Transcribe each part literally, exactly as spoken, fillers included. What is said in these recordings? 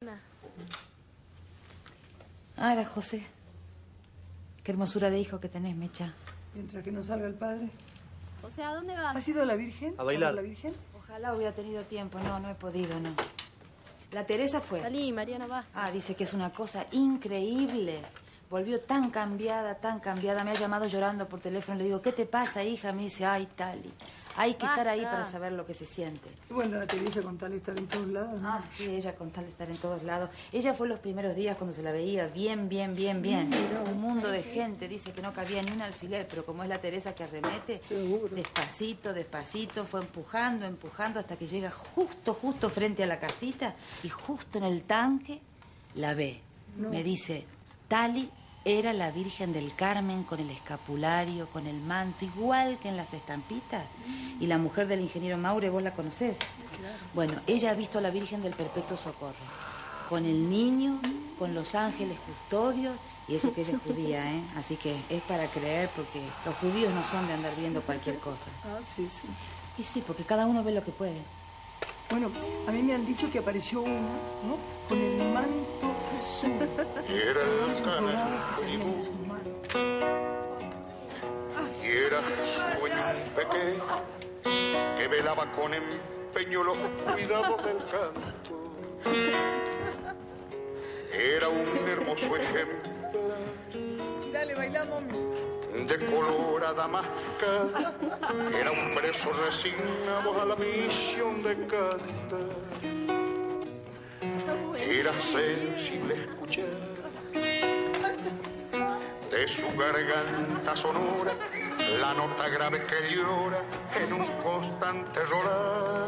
Ah, era José. Qué hermosura de hijo que tenés, Mecha. Mientras que no salga el padre. José, ¿a dónde vas? ¿Has ido a la Virgen? A bailar. ¿A la Virgen? Ojalá hubiera tenido tiempo. No, no he podido, no. La Teresa fue. Salí, Mariana, va. Ah, dice que es una cosa increíble. Volvió tan cambiada, tan cambiada. Me ha llamado llorando por teléfono. Le digo, ¿qué te pasa, hija? Me dice, ay, Tali. Hay que Basta. estar ahí para saber lo que se siente. Y bueno, la Teresa con tal de estar en todos lados, ¿no? Ah, sí, ella con tal de estar en todos lados. Ella fue los primeros días cuando se la veía bien, bien, bien, bien. Un mundo de gente, dice que no cabía ni un alfiler, pero como es la Teresa que arremete, Seguro. despacito, despacito, fue empujando, empujando hasta que llega justo, justo frente a la casita y justo en el tanque la ve. No. Me dice, Tali era la Virgen del Carmen con el escapulario, con el manto, igual que en las estampitas. Y la mujer del ingeniero Maure, ¿vos la conocés? Claro. Bueno, ella ha visto a la Virgen del Perpetuo Socorro, con el niño, con los ángeles custodios, y eso que ella es judía, ¿eh? Así que es para creer, porque los judíos no son de andar viendo cualquier cosa. Ah, sí, sí. Y sí, porque cada uno ve lo que puede. Bueno, a mí me han dicho que apareció una, ¿no? Con el manto azul. Era Ellos rodados que salían de sus manos. y era sueño un pequeño que velaba con empeño los cuidados del canto. Era un hermoso ejemplar Dale, bailamos. de colorada máscara. Era un preso resignado a la misión de cantar. Era sensible escuchar de su garganta sonora la nota grave que llora en un constante rolar.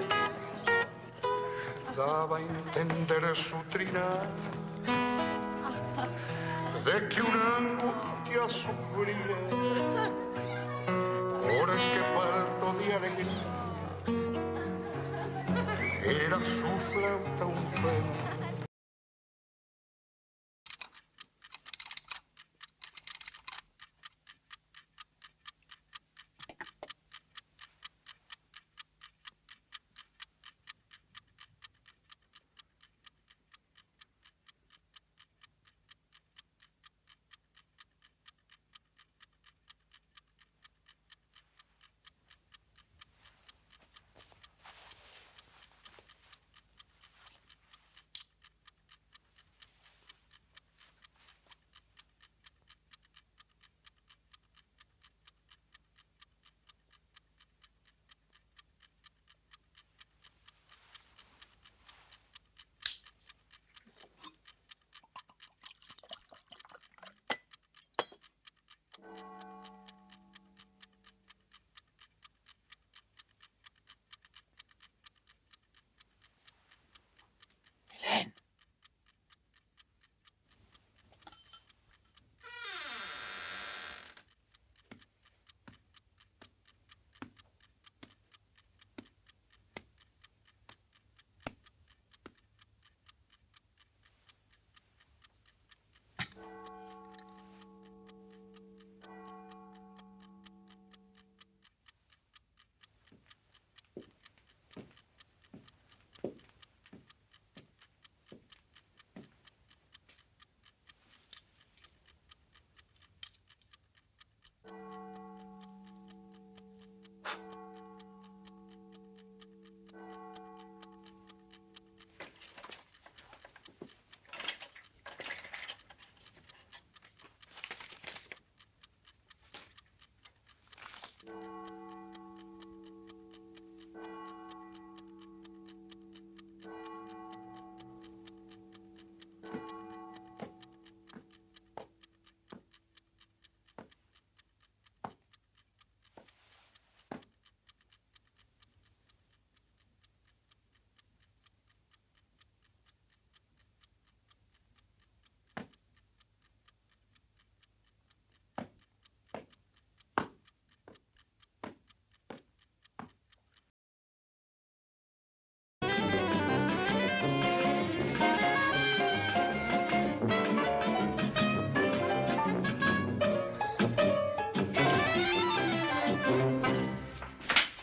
Daba a entender su trinar de que una angustia sufría por el que falto de alegría. Era su flauta un pelo.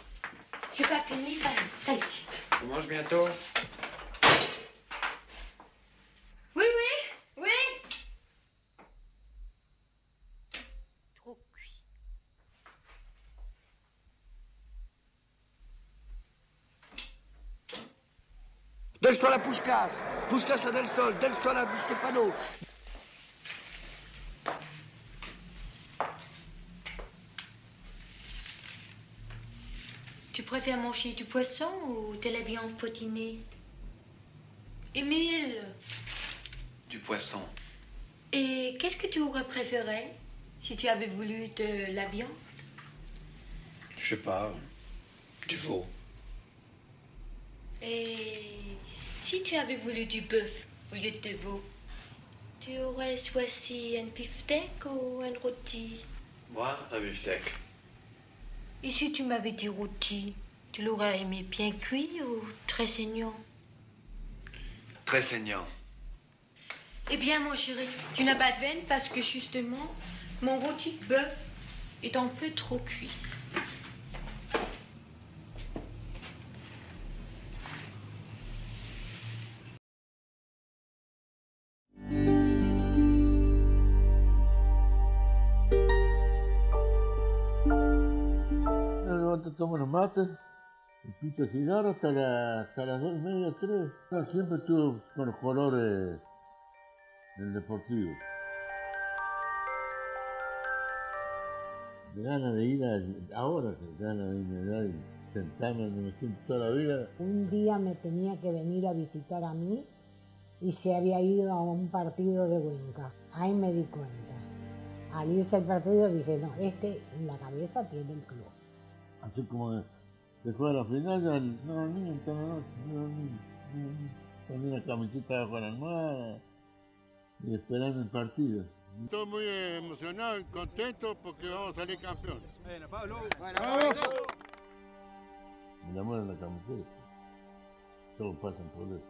Mange bientôt. Del sol a Puskás, Puskás a Del Sol, Del Sol a Di Stefano. Tu préfères manger du poisson ou de la viande potinée? Émile. Du poisson. Et qu'est-ce que tu aurais préféré si tu avais voulu de la viande? Je sais pas. Du veau. Et si tu avais voulu du bœuf au lieu de veau, tu aurais choisi un beefsteak ou un rôti? Moi, un beefsteak. Et si tu m'avais dit rôti, tu l'aurais aimé bien cuit ou très saignant? Très saignant. Eh bien, mon chéri, tu n'as pas de veine parce que justement, mon rôti de bœuf est un peu trop cuit. Te tomo unos mates, y pito cigarro hasta, la, hasta las dos y media, tres. No, siempre estuve con los colores del Deportivo. De ganas de ir a, ahora, que ganas de ir a y sentarme donde me siento toda la vida. Un día me tenía que venir a visitar a mí y se había ido a un partido de Winca. Ahí me di cuenta. Al irse al partido dije, no, este en la cabeza tiene el club. Así como después de la final, ya no dormí en toda la noche, no dormí, no dormí. Ponía la camiseta bajo la almohada y esperando el partido. Estoy muy emocionado y contento porque vamos a salir campeones. Bueno, Pablo. Bueno, Pablo. Me enamoran la camiseta. Todos pasan por eso.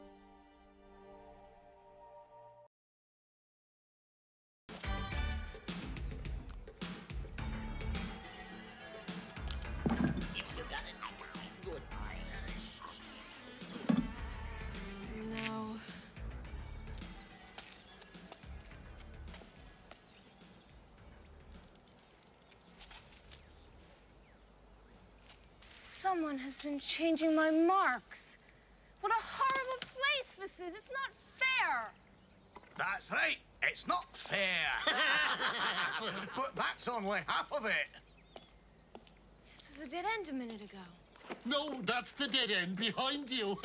Someone has been changing my marks. What a horrible place this is. It's not fair. That's right. It's not fair. But that's only half of it. This was a dead end a minute ago. No, that's the dead end behind you.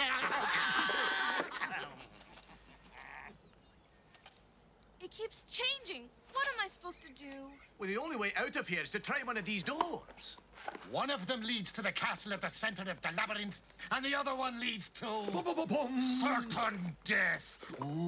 It keeps changing. What am I supposed to do? Well, the only way out of here is to try one of these doors. One of them leads to the castle at the center of the labyrinth, and the other one leads to certain death.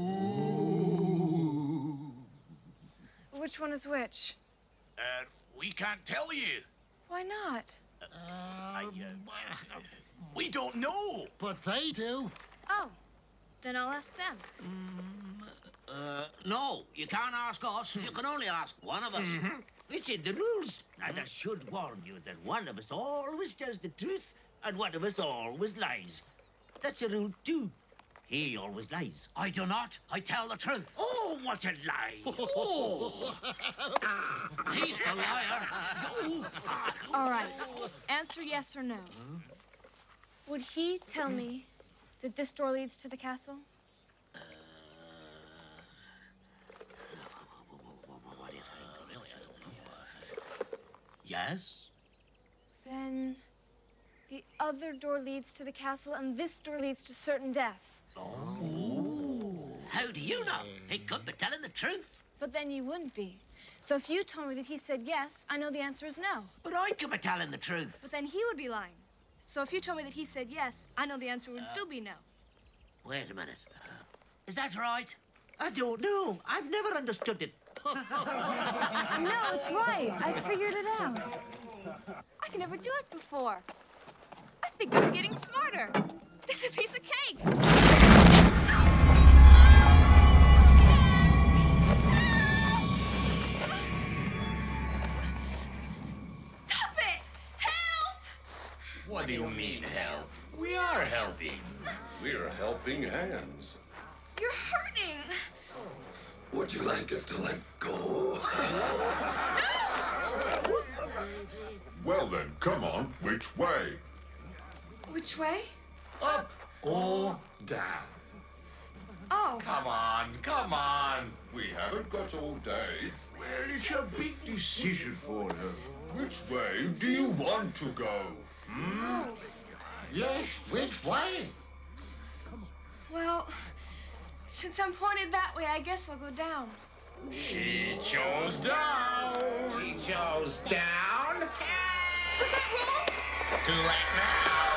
Ooh. Which one is which? Uh, we can't tell you. Why not? Uh, I, uh, we don't know. But they do. Oh, then I'll ask them. Mm, uh, no, you can't ask us. You can only ask one of us. Mm-hmm. It's in the rules. And I should warn you that one of us always tells the truth and one of us always lies. That's a rule, too. He always lies. I do not. I tell the truth. Oh, what a lie. Oh. He's the liar. All right. Answer yes or no. Huh? Would he tell me that this door leads to the castle? Uh, what do you think? Really, I don't know. Yes? Then the other door leads to the castle and this door leads to certain death. Oh. How do you know? He could be telling the truth. But then you wouldn't be. So if you told me that he said yes, I know the answer is no. But I could be telling the truth. But then he would be lying. So if you told me that he said yes, I know the answer would uh, still be no. Wait a minute. Uh, is that right? I don't know. I've never understood it. No, it's right. I figured it out. I can never do it before. I think I'm getting smarter. It's a piece of cake. Stop it! Help! What do you mean, help? We are helping. We're helping hands. You're hurting. Would you like us to let go? Well then, come on. Which way? Which way? Up or down? Oh. Come on, come on. We haven't got all day. Well, it's a big decision for her. Which way do you want to go? Hmm? Yes, which way? Well, since I'm pointed that way, I guess I'll go down. She chose down. She chose down. Was that wrong? Too late now.